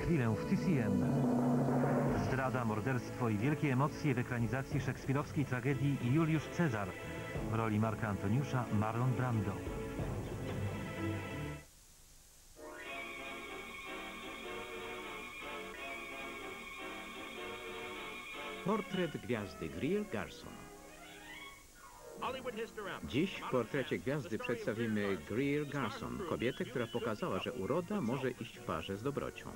chwilę w TCM. Zdrada, morderstwo i wielkie emocje w ekranizacji szekspirowskiej tragedii Juliusz Cezar. W roli Marka Antoniusza Marlon Brando. Portret gwiazdy Greer Garson. Dziś w portrecie gwiazdy przedstawimy Greer Garson, kobietę, która pokazała, że uroda może iść w parze z dobrocią.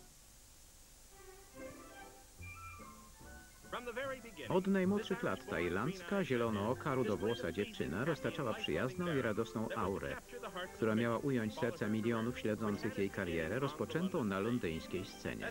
Od najmłodszych lat ta irlandzka, zielonooka, rudowłosa dziewczyna roztaczała przyjazną i radosną aurę, która miała ująć serca milionów śledzących jej karierę rozpoczętą na londyńskiej scenie.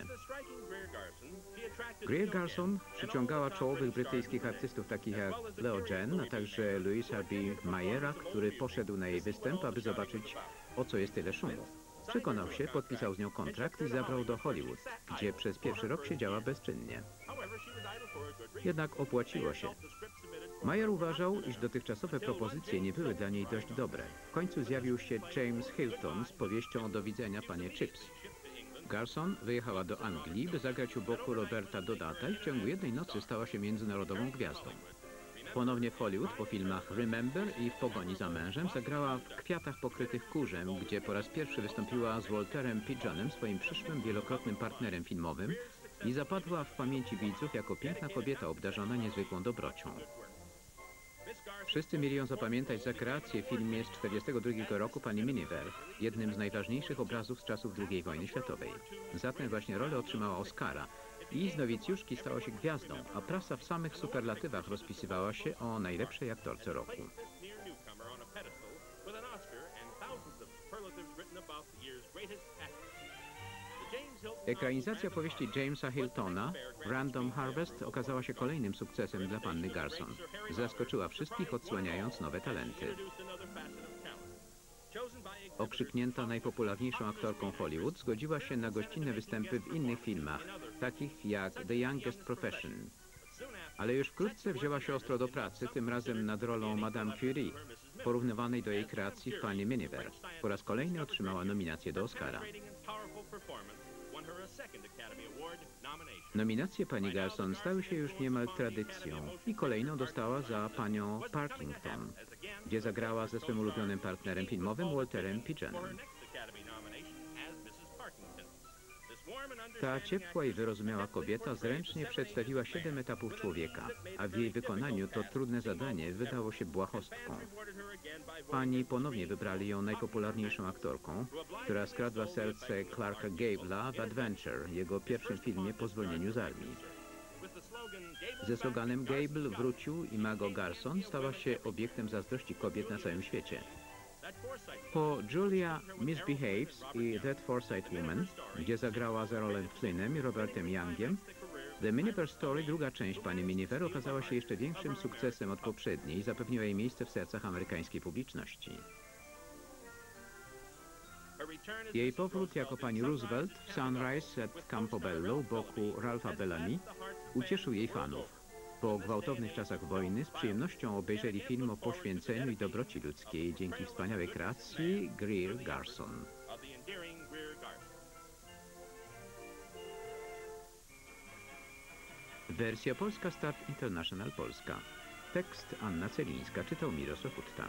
Greer Garson przyciągała czołowych brytyjskich artystów takich jak Leo Jen, a także Louisa B. Mayera, który poszedł na jej występ, aby zobaczyć, o co jest tyle szumu. Przekonał się, podpisał z nią kontrakt i zabrał do Hollywood, gdzie przez pierwszy rok siedziała bezczynnie. Jednak opłaciło się. Mayer uważał, iż dotychczasowe propozycje nie były dla niej dość dobre. W końcu zjawił się James Hilton z powieścią Do widzenia, panie Chips. Garson wyjechała do Anglii, by zagrać u boku Roberta Dodata i w ciągu jednej nocy stała się międzynarodową gwiazdą. Ponownie w Hollywood po filmach Remember i W pogoni za mężem zagrała w Kwiatach pokrytych kurzem, gdzie po raz pierwszy wystąpiła z Walterem Pigeonem, swoim przyszłym wielokrotnym partnerem filmowym, i zapadła w pamięci widzów jako piękna kobieta obdarzona niezwykłą dobrocią. Wszyscy mieli ją zapamiętać za kreację w filmie z 1942 roku Pani Miniver, jednym z najważniejszych obrazów z czasów II wojny światowej. Za tę właśnie rolę otrzymała Oscara i z nowicjuszki stała się gwiazdą, a prasa w samych superlatywach rozpisywała się o najlepszej aktorce roku. Ekranizacja powieści Jamesa Hiltona, Random Harvest, okazała się kolejnym sukcesem dla panny Garson. Zaskoczyła wszystkich, odsłaniając nowe talenty. Okrzyknięta najpopularniejszą aktorką Hollywood, zgodziła się na gościnne występy w innych filmach, takich jak The Youngest Profession. Ale już wkrótce wzięła się ostro do pracy, tym razem nad rolą Madame Curie, porównywanej do jej kreacji w Pani Miniver. Po raz kolejny otrzymała nominację do Oscara. Nominacje pani Garson stały się już niemal tradycją i kolejną dostała za panią Partington, gdzie zagrała ze swym ulubionym partnerem filmowym Walterem Pigeonem. Ta ciepła i wyrozumiała kobieta zręcznie przedstawiła 7 etapów człowieka, a w jej wykonaniu to trudne zadanie wydało się błahostką. Pani ponownie wybrali ją najpopularniejszą aktorką, która skradła serce Clarka Gable'a w Adventure, jego pierwszym filmie po zwolnieniu z armii. Ze sloganem Gable wrócił i Margot Garson stała się obiektem zazdrości kobiet na całym świecie. Po Julia Misbehaves i That Forsyte Woman, gdzie zagrała za Rolem Flynnem i Robertem Youngiem, The Miniver Story, druga część Pani Miniver, okazała się jeszcze większym sukcesem od poprzedniej i zapewniła jej miejsce w sercach amerykańskiej publiczności. Jej powrót jako pani Roosevelt w Sunrise at Campobello u boku Ralpha Bellamy ucieszył jej fanów. Po gwałtownych czasach wojny z przyjemnością obejrzeli film o poświęceniu i dobroci ludzkiej dzięki wspaniałej kreacji Greer Garson. Wersja polska Start International Polska. Tekst Anna Celińska, czytał Mirosław Utta.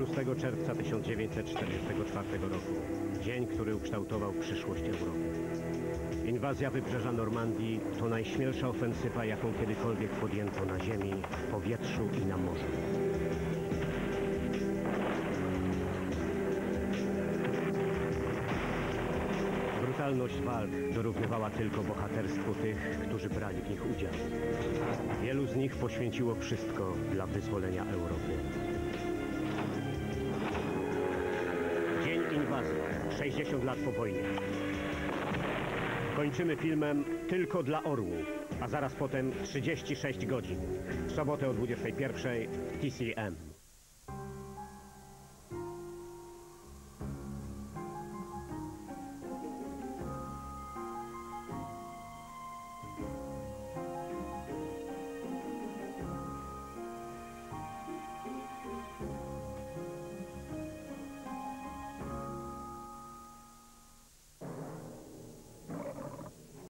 6 czerwca 1944 roku. Dzień, który ukształtował przyszłość Europy. Inwazja wybrzeża Normandii to najśmielsza ofensywa, jaką kiedykolwiek podjęto na ziemi, w powietrzu i na morzu. Brutalność walk dorównywała tylko bohaterstwu tych, którzy brali w nich udział. Wielu z nich poświęciło wszystko dla wyzwolenia Europy. Dzień inwazji, 60 lat po wojnie. Kończymy filmem Tylko dla orłów, a zaraz potem 36 godzin. W sobotę o 21:00 TCM.